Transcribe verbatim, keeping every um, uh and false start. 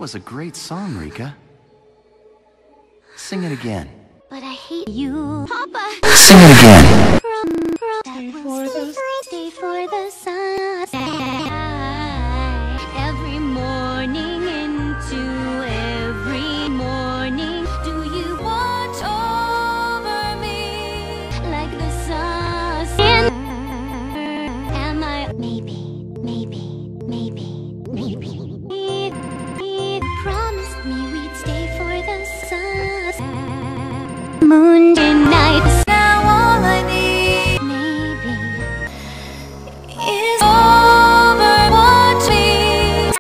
was a great song, Rika. Sing it again. But I hate you, Papa. Sing it again. Stay for the, stay for the sun.